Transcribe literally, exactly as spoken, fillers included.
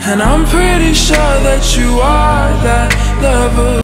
And I'm pretty sure that you are that lover.